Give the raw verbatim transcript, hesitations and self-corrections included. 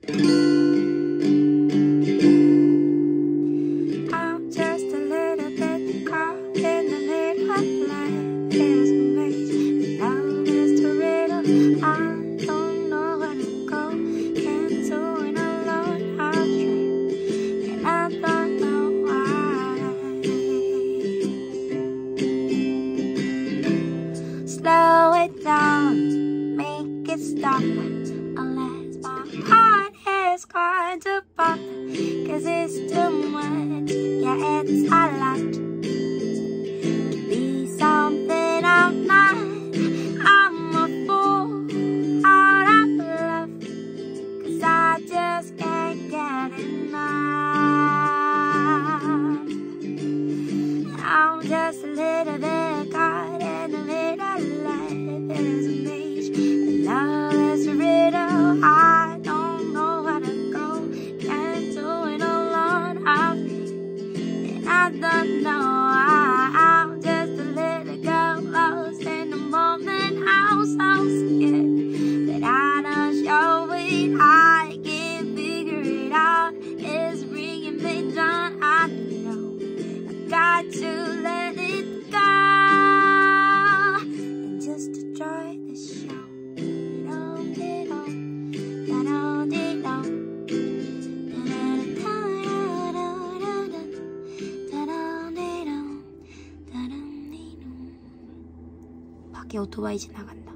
I'm just a little bit caught in the middle of life. It's a maze, love is the riddle. I don't know where to go, can't do it alone. I'll dream, and I don't know why. Slow it down, make it stop, unless my heart is going to pop. Cause it's too much, yeah, it's a lot to be something I'm not. I'm a fool out of love, cause I just can't get enough. I'm just a little bit caught in the middle of life. It is a maze, but love is a riddle. I don't know where to go, can't do it alone. I'm and I don't know why. I'm just a little girl lost in the moment. I'm so scared that I don't show it. I can't figure it out. It's bringing me down. I know I got to let it go and just enjoy the show. 밖에 오토바이 지나간다.